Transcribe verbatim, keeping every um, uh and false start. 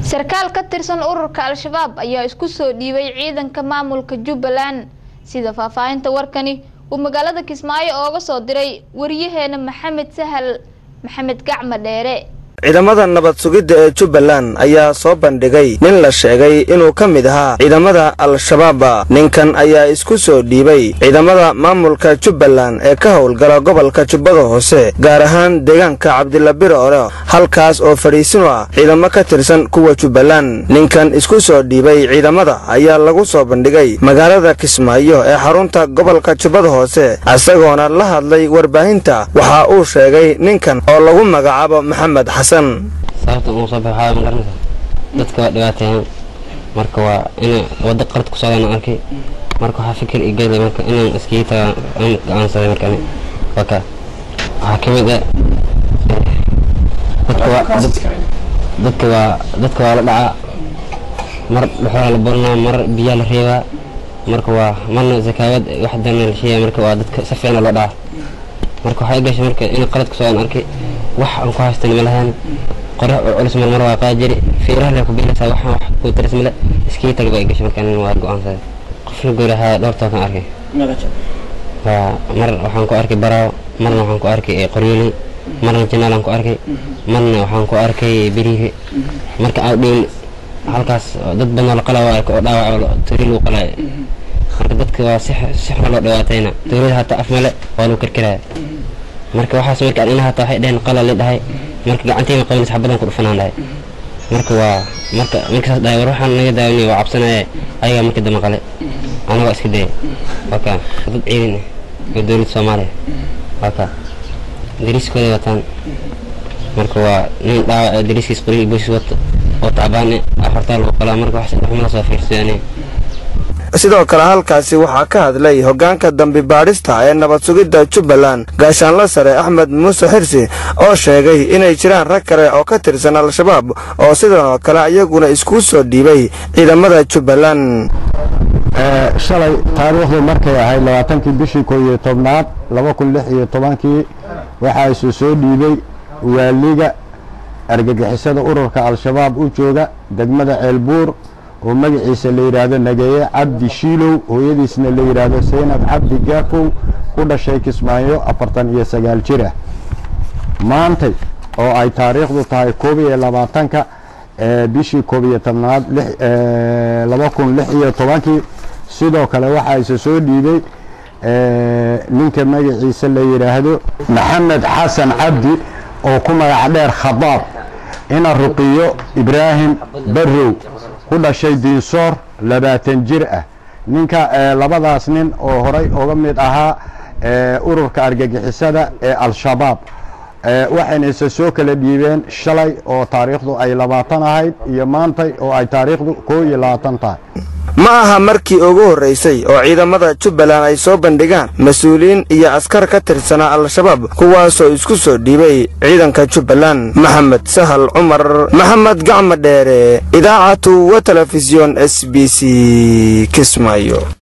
sarkaal ka tirsan ururka al-shabaab ayaa isku soo dhiibay ciidanka maamulka Jubbaland sida faahfaahinta warkani uu magaalada Kismaayo ooga soo diray wariyaheena Maxamed Sahal Maxamed Gacma Dheere. ciidamada nabad sugidda ee Jubbaland ayaa soo bandhigay nin la sheegay inuu ka mid ahaa ciidamada al-shabaab. ninkan ayaa isku soo dhiibay ciidamada maamulka Jubbaland ee ka howlgala gobolka Jubbada Hoose gaar ahaan deegaanka Cabdilla Biroole halkaas oo fariisin ah ciidamo ka tirsan kuwa Jubbaland. ninkan isku soo dhiibay ciidamada ayaa lagu soo bandhigay magaalada Kismaayo ee xarunta gobolka Jubbada Hoose asagoona la hadlay warbaahinta. waxa uu sheegay ninkan oo lagu magacaabo Maxamed sababta uu soo baxay magaranaysa dadka dhawaateen marka waa in wada qarad ku soo arkay marka waxa fikir igeeday marka inaan iskiita aan go'aansaday marka waka waxa kamid ah dadka dadka dadka waa la dhaca mar dhaxal la barna mar biyo la reeba marka waa marna zakaawad wax dan la sheeyay marka waa dadka si fiican loo dhaca marka waxa gashay marka in qarad ku soo arkay wax aan ku haystan malahan qorax culus mar waa qaajiri fiiraha la ku bilaysa wax wax ku tarismile iskii talba gashay markaan waa go'aansaday qofna gooraha dhowrta kan arkay waa mar waxaan ku arkay baraaw marna waxaan ku arkay qoryooli marna janaalan ku arkay marna waxaan ku arkay birihi marka aan dheen halkaas dad badan la qalaa oo dhaawac tiriil u qalay marka dadka waa si si xal loo dhawaatayna tiriil hata afmale waa loo karkaraa marka waxaas marka aan inaha tahay dheen qalal leedahay marka gacanteena qaban saxabadan ku dhufanaan marka waa marka ninkaas dhaay waxaan naga daaway waa cabsanay ayaga marka dama qale anaga iska day waka dad ciidan ee dawladda Soomaaliya waka dariskooda watan marka waa nin dhaawac dariskiis qori boos wata oo taabaan afarta loo qala marka wax saxmada soo fiirsanay. sidoo kale halkaasi waxaa ka hadlay hoggaanka dambi baadhista ee nabad sugidda Jubbaland gaashaanle sare Axmed Muuse Xirsi oo sheegay inay jiraan rag kale oo ka tirsan al-shabaab oo sidoo kale ayaguna isku soo dhiibay ciidamada Jubbaland. ee shalay taariikhdu markay ahayd labaatankii bishii koob iyo tobnaad laba kun lix iyo tobankii waxa isu soo dhiibay waaliga argagixisada ururka al-shabaab u jooga degmada Ceelbuur oo magaciisa la yiraahdo Nageeye Cabdi Shiilow hooyadiisna la yiraahdo Seenab Cabdi Gaafow ku dhashay Kismaayo afartan iyo sagaal jir ah. maanta oo ay taariikhdu tahay koob iyo labaatanka ee bishii koob iyo tobnaad laba kun lix iyo tobankii sidoo kale waxa isu soo dhiibay ee ninka magaciisa la yiraahdo Maxamed Xasan Cabdi oo ku magac dheer Khadaab ina Ruqiyo Ibraahim Barrow ku dhashay Diisoor labaatan jir ah. ninka labadaas nin oo horay uga mid ahaa ururka argagixisada ee al-shabaab waxayna isa soo kala dhiibeen shalay oo taariikhdu ay labaatan ahayd iyo maanta oo ay taariikhdu koob iyo labaatan tahay. ma aha markii ugu horeysay oo ciidamada Jubbaland ay soo bandhigaan mas'uuliin iyo askar ka tirsan al-shabaab kuwaas oo isku soo dhiibay ciidanka Jubbaland. Maxamed Sahal Umar Maxamed Gacma Dheere idaacatu wa telefisyon S B C Kismaayo.